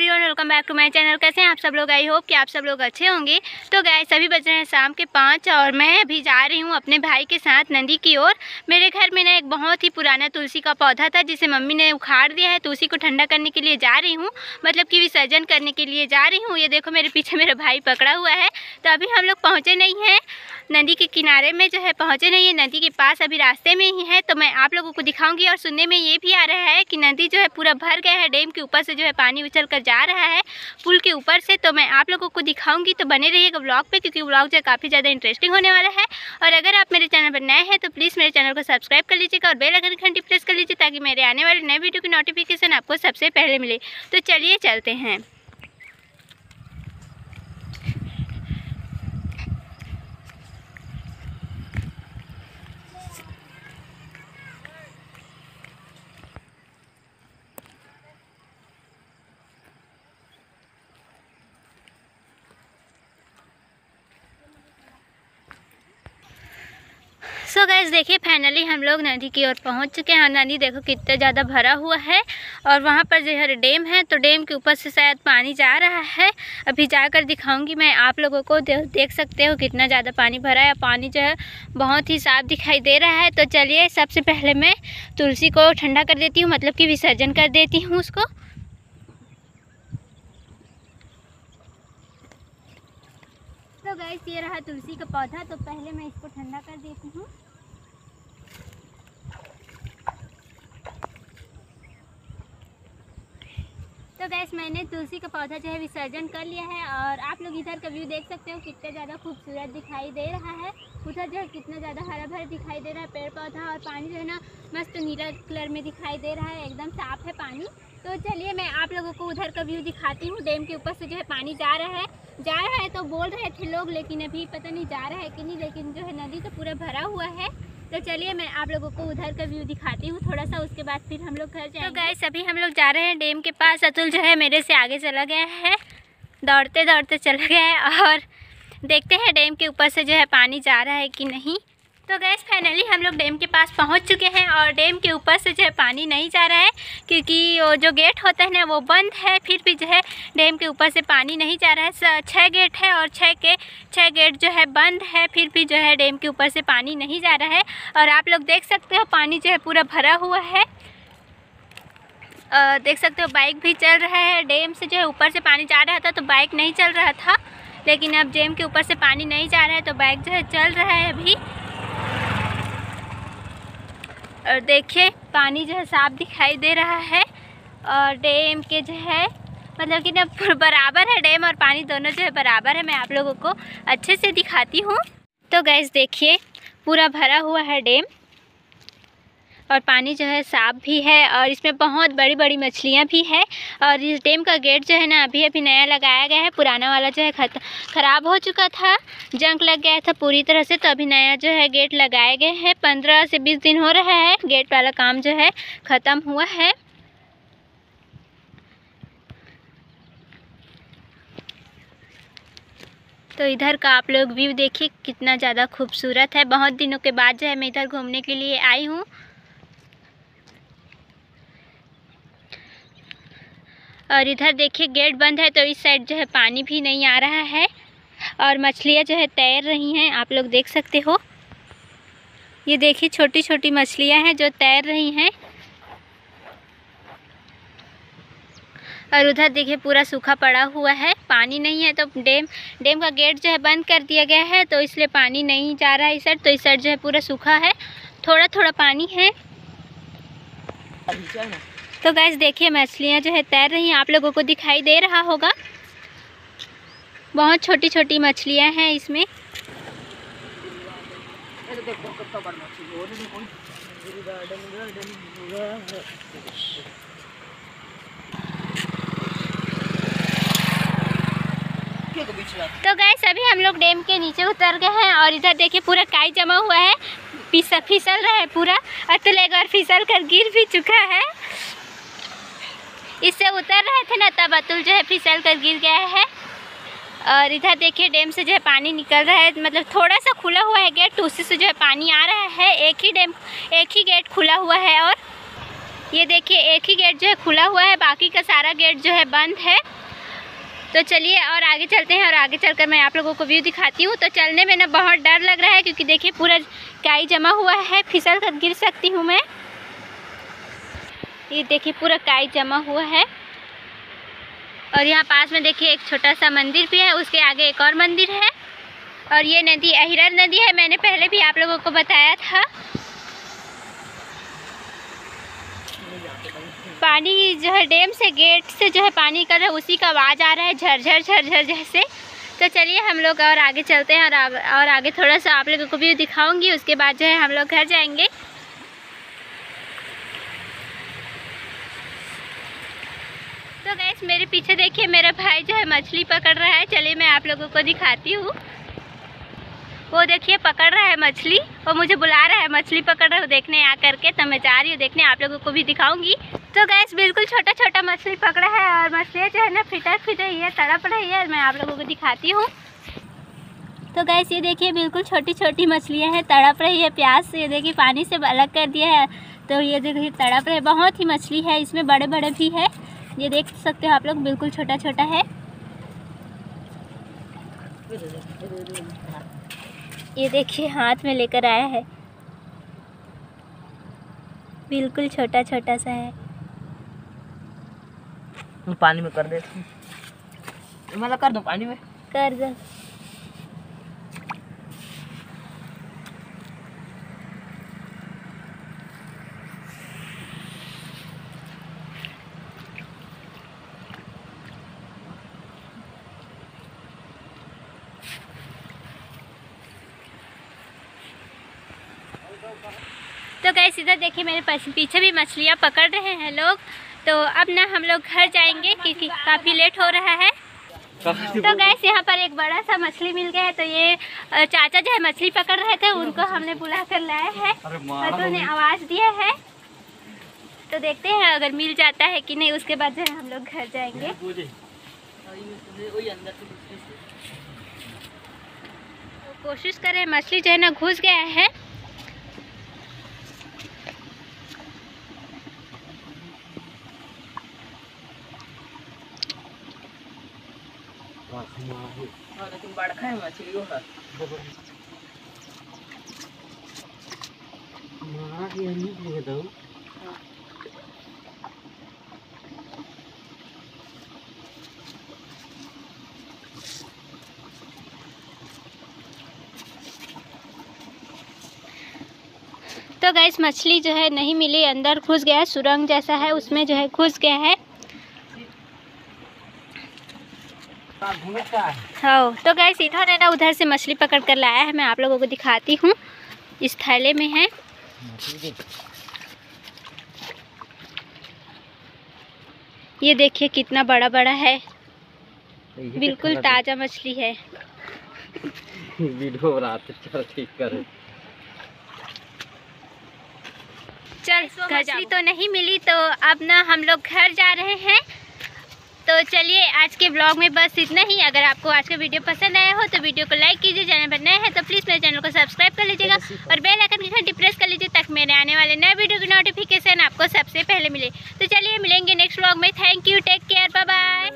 Everyone, welcome back to my channel. कैसे हैं आप सब लोग? आई होप कि आप सब लोग अच्छे होंगे। तो गाइस सभी बज रहे हैं शाम के 5 और मैं अभी जा रही हूँ अपने भाई के साथ नदी की ओर। मेरे घर में ना एक बहुत ही पुराना तुलसी का पौधा था जिसे मम्मी ने उखाड़ दिया है, तो उसी को ठंडा करने के लिए जा रही हूँ, मतलब कि विसर्जन करने के लिए जा रही हूँ। ये देखो मेरे पीछे मेरा भाई पकड़ा हुआ है। तो अभी हम लोग पहुँचे नहीं हैं नदी के किनारे में, जो है पहुँचे नहीं है नदी के पास, अभी रास्ते में ही है। तो मैं आप लोगों को दिखाऊंगी। और सुनने में ये भी आ रहा है कि नदी जो है पूरा भर गया है, डैम के ऊपर से जो है पानी उछल कर जा रहा है पुल के ऊपर से। तो मैं आप लोगों को दिखाऊंगी, तो बने रहिएगा व्लॉग पे, क्योंकि व्लॉग जो है काफ़ी ज़्यादा इंटरेस्टिंग होने वाला है। और अगर आप मेरे चैनल पर नए हैं तो प्लीज़ मेरे चैनल को सब्सक्राइब कर लीजिएगा और बेल आइकन घंटी प्रेस कर लीजिए, ताकि मेरे आने वाले नए वीडियो की नोटिफिकेशन आपको सबसे पहले मिले। तो चलिए चलते हैं। सो गाइस देखिए, फाइनली हम लोग नदी की ओर पहुंच चुके हैं। नदी देखो कितना ज़्यादा भरा हुआ है और वहां पर जो है डैम है, तो डैम के ऊपर से शायद पानी जा रहा है। अभी जाकर दिखाऊंगी मैं आप लोगों को। देख सकते हो कितना ज़्यादा पानी भरा है। पानी जो है बहुत ही साफ दिखाई दे रहा है। तो चलिए सबसे पहले मैं तुलसी को ठंडा कर देती हूँ, मतलब कि विसर्जन कर देती हूँ उसको। तो गाइस ये रहा तुलसी का पौधा। तो पहले मैं इसको ठंडा कर देती हूँ। तो गैस मैंने तुलसी का पौधा जो है विसर्जन कर लिया है। और आप लोग इधर का व्यू देख सकते हो कितना ज़्यादा खूबसूरत दिखाई दे रहा है। उधर जो है कितना ज़्यादा हरा भरा दिखाई दे रहा है पेड़ पौधा, और पानी जो है ना मस्त नीला कलर में दिखाई दे रहा है, एकदम साफ़ है पानी। तो चलिए मैं आप लोगों को उधर का व्यू दिखाती हूँ। डैम के ऊपर से जो है पानी जा रहा है तो बोल रहे थे लोग, लेकिन अभी पता नहीं जा रहा है कि नहीं। लेकिन जो है नदी तो पूरा भरा हुआ है। तो चलिए मैं आप लोगों को उधर का व्यू दिखाती हूँ थोड़ा सा, उसके बाद फिर हम लोग घर जाएंगे। तो गाइस अभी हम लोग जा रहे हैं डैम के पास। अतुल जो है मेरे से आगे चला गया है, दौड़ते दौड़ते चला गया है। और देखते हैं डैम के ऊपर से जो है पानी जा रहा है कि नहीं। तो गैस फाइनली हम लोग डैम के पास पहुंच चुके हैं और डैम के ऊपर से जो है पानी नहीं जा रहा है, क्योंकि वो जो गेट होता है ना वो बंद है। फिर भी जो है डैम के ऊपर से पानी नहीं जा रहा है। 6 गेट है और 6 गेट जो है बंद है। फिर भी जो है डैम के ऊपर से पानी नहीं जा रहा है। और आप लोग देख सकते हो पानी जो है पूरा भरा हुआ है। देख सकते हो बाइक भी चल रहा है। डैम से जो है ऊपर से पानी जा रहा था तो बाइक नहीं चल रहा था, लेकिन अब डैम के ऊपर से पानी नहीं जा रहा है तो बाइक जो है चल रहा है अभी। और देखिए पानी जो है साफ दिखाई दे रहा है। और डैम के जो है मतलब कि ना बराबर है, डैम और पानी दोनों जो है बराबर है। मैं आप लोगों को अच्छे से दिखाती हूँ। तो गैस देखिए पूरा भरा हुआ है डैम, और पानी जो है साफ भी है, और इसमें बहुत बड़ी बड़ी मछलियाँ भी है। और इस डैम का गेट जो है ना अभी अभी नया लगाया गया है। पुराना वाला जो है ख़राब हो चुका था, जंग लग गया था पूरी तरह से। तो अभी नया जो है गेट लगाए गए हैं। 15 से 20 दिन हो रहा है गेट वाला काम जो है ख़त्म हुआ है। तो इधर का आप लोग व्यू देखिए कितना ज़्यादा खूबसूरत है। बहुत दिनों के बाद जो है मैं इधर घूमने के लिए आई हूँ। और इधर देखिए गेट बंद है, तो इस साइड जो है पानी भी नहीं आ रहा है। और मछलियाँ जो है तैर रही हैं, आप लोग देख सकते हो। ये देखिए छोटी छोटी मछलियाँ हैं जो तैर रही हैं। और उधर देखिए पूरा सूखा पड़ा हुआ है, पानी नहीं है। तो डैम का गेट जो है बंद कर दिया गया है, तो इसलिए पानी नहीं जा रहा है इस साइड। तो इस साइड जो है पूरा सूखा है, थोड़ा थोड़ा पानी है। तो गैस देखिए मछलियाँ जो है तैर रही हैं, आप लोगों को दिखाई दे रहा होगा। बहुत छोटी छोटी मछलियाँ हैं इसमें। तो गैस अभी हम लोग डैम के नीचे उतर गए हैं। और इधर देखिए पूरा काई जमा हुआ है, फिसल रहा है पूरा। अतुल एक बार फिसल कर गिर भी चुका है। इससे उतर रहे थे ना तब अतुल जो है फिसल कर गिर गया है। और इधर देखिए डैम से जो है पानी निकल रहा है, मतलब थोड़ा सा खुला हुआ है गेट, तो उसी से जो है पानी आ रहा है। एक ही गेट खुला हुआ है। और ये देखिए एक ही गेट जो है खुला हुआ है, बाकी का सारा गेट जो है बंद है। तो चलिए और आगे चलते हैं और आगे चलकर मैं आप लोगों को व्यू दिखाती हूँ। तो चलने में ना बहुत डर लग रहा है क्योंकि देखिए पूरा काई जमा हुआ है, फिसल कर गिर सकती हूँ मैं। ये देखिए पूरा काई जमा हुआ है और यहाँ पास में देखिए एक छोटा सा मंदिर भी है, उसके आगे एक और मंदिर है। और ये नदी अहिरन नदी है, मैंने पहले भी आप लोगों को बताया था। पानी जो है डैम से गेट से जो है पानी कर रहा है, उसी का आवाज़ आ रहा है झरझर झरझर जैसे। तो चलिए हम लोग और आगे चलते हैं और आगे थोड़ा सा आप लोगों को भी दिखाऊंगी। उसके बाद जो है हम लोग घर जाएंगे। तो गाइस मेरे पीछे देखिए मेरा भाई जो है मछली पकड़ रहा है। चलिए मैं आप लोगों को दिखाती हूँ। वो देखिए पकड़ रहा है मछली, वो मुझे बुला रहा है मछली पकड़ रहा है देखने आ करके। तो मैं जा रही हूँ देखने, आप लोगों को भी दिखाऊंगी। तो गैस बिल्कुल छोटा छोटा मछली पकड़ा है और मछलियाँ जो है ना फिटक रही है, तड़प रही है। मैं आप लोगों को दिखाती हूँ। तो गैस ये देखिए बिल्कुल छोटी छोटी मछलियाँ हैं, तड़प रही है प्यास से। ये देखिए पानी से अलग कर दिया है तो ये देखिए तड़प रहे। बहुत ही मछली है, इसमें बड़े बड़े भी है, ये देख सकते हो आप लोग, बिल्कुल छोटा छोटा है। ये देखिए हाथ में लेकर आया है, बिल्कुल छोटा छोटा सा है। पानी में कर दे, मतलब कर दो पानी में, कर दो। तो गैस इधर देखिए मेरे पीछे भी मछलियाँ पकड़ रहे हैं लोग। तो अब ना हम लोग घर जाएंगे क्योंकि काफ़ी लेट हो रहा है। तो गैस यहाँ पर एक बड़ा सा मछली मिल गया है। तो ये चाचा जो है मछली पकड़ रहे थे, उनको हमने बुला कर लाया है और तो उन्हें आवाज़ दिया है। तो देखते हैं अगर मिल जाता है कि नहीं, उसके बाद जो है हम लोग घर जाएंगे। तो कोशिश करें, मछली जो है ना घुस गया है। लेकिन बड़का है मछली है। तो गैस मछली जो है नहीं मिली, अंदर घुस गया है, सुरंग जैसा है उसमें जो है घुस गया है। हाँ तो गैस इन्होंने ना उधर से मछली पकड़ कर लाया है, मैं आप लोगों को दिखाती हूँ। इस थैले में है, ये देखिए कितना बड़ा बड़ा है, बिल्कुल ताज़ा मछली है। वीडियो बनाते चल ठीक करे। चल मछली तो नहीं मिली, तो अब ना हम लोग घर जा रहे हैं। तो चलिए आज के ब्लॉग में बस इतना ही। अगर आपको आज का वीडियो पसंद आया हो तो वीडियो को लाइक कीजिए, चैनल पर नए हैं तो प्लीज़ मेरे चैनल को सब्सक्राइब कर लीजिएगा और बेल आइकन की घंटी प्रेस कर लीजिए ताकि मेरे आने वाले नए वीडियो की नोटिफिकेशन आपको सबसे पहले मिले। तो चलिए मिलेंगे नेक्स्ट ब्लॉग में। Thank you, take care, bye bye.